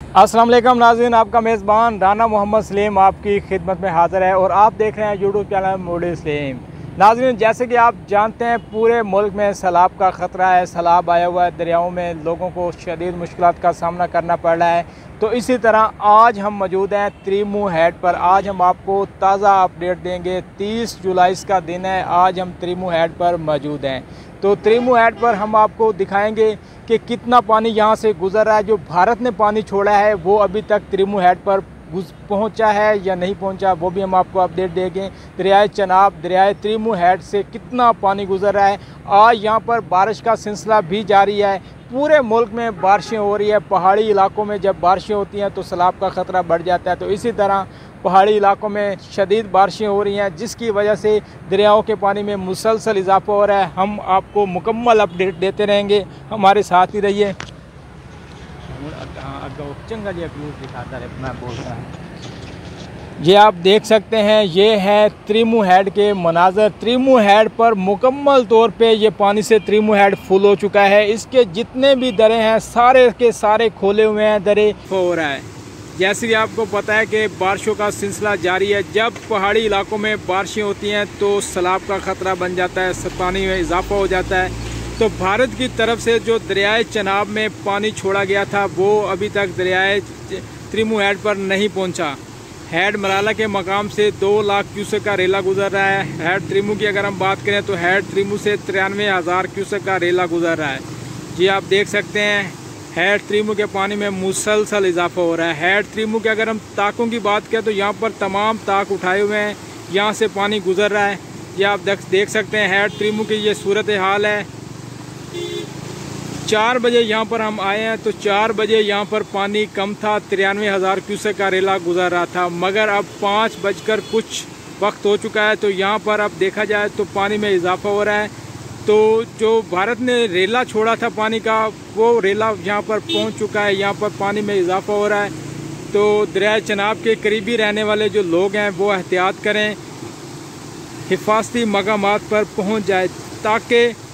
अस्सलाम वालेकुम नाज़रीन, आपका मेज़बान राना मोहम्मद सलीम आपकी खिदमत में हाज़िर है और आप देख रहे हैं यूट्यूब चैनल मूडी सलीम। नाज़रीन, जैसे कि आप जानते हैं पूरे मुल्क में सैलाब का ख़तरा है। सैलाब आया हुआ है, दरियाओं में लोगों को शदीद मुश्किलात का सामना करना पड़ रहा है। तो इसी तरह आज हम मौजूद हैं त्रिमू हेड पर। आज हम आपको ताज़ा अपडेट देंगे। 30 जुलाई का दिन है, आज हम त्रिमू हेड पर मौजूद हैं। तो त्रिमू हेड पर हम आपको दिखाएंगे कि कितना पानी यहाँ से गुजर रहा है। जो भारत ने पानी छोड़ा है वो अभी तक त्रिमू हेड पर पहुँचा है या नहीं पहुँचा, वो भी हम आपको अपडेट देंगे। दरियाए चनाब, दरियाए त्रिमू हेड से कितना पानी गुजर रहा है। आज यहाँ पर बारिश का सिलसिला भी जारी है। पूरे मुल्क में बारिशें हो रही है। पहाड़ी इलाकों में जब बारिशें होती हैं तो सैलाब का ख़तरा बढ़ जाता है। तो इसी तरह पहाड़ी इलाकों में शदीद बारिशें हो रही हैं, जिसकी वजह से दरियाओं के पानी में मुसलसल इजाफा हो रहा है। हम आपको मुकम्मल अपडेट देते रहेंगे, हमारे साथ ही रहिए। ये आप देख सकते हैं, ये है त्रिमू हेड के मनाजर। त्रिमू हेड पर मुकम्मल तौर पे ये पानी से त्रिमू हेड फुल हो चुका है। इसके जितने भी दरे हैं सारे के सारे खोले हुए हैं, दरे हो रहा है। जैसे कि आपको पता है कि बारिशों का सिलसिला जारी है। जब पहाड़ी इलाकों में बारिशें होती हैं तो सैलाब का ख़तरा बन जाता है, पानी में इजाफा हो जाता है। तो भारत की तरफ से जो दरियाए चनाब में पानी छोड़ा गया था वो अभी तक दरियाए त्रिमू हेड पर नहीं पहुंचा। हेड मलाला के मकाम से 2 लाख क्यूसेक का रेला गुजर रहा है। हेड त्रिमू की अगर हम बात करें तो हेड त्रिमू से 93,000 क्यूसेक का रेला गुजर रहा है। जी आप देख सकते हैं, हेड त्रिमू के पानी में मुसलसल इजाफा हो रहा है। हेड त्रिमू के अगर हम ताकों की बात करें तो यहाँ पर तमाम ताक उठाए हुए हैं, यहाँ से पानी गुजर रहा है। ये आप देख सकते हैं हेड त्रिमू की ये सूरत हाल है। 4 बजे यहाँ पर हम आए हैं तो 4 बजे यहाँ पर पानी कम था, 93,000 क्यूसेक का रेला गुजर रहा था। मगर अब 5 बजकर कुछ वक्त हो चुका है तो यहाँ पर अब देखा जाए तो पानी में इजाफा हो रहा है। तो जो भारत ने रेला छोड़ा था पानी का, वो रेला यहाँ पर पहुँच चुका है। यहाँ पर पानी में इजाफा हो रहा है। तो दरिया चनाब के करीबी रहने वाले जो लोग हैं वो एहतियात करें, हिफाजती मकामात पर पहुँच जाए ताकि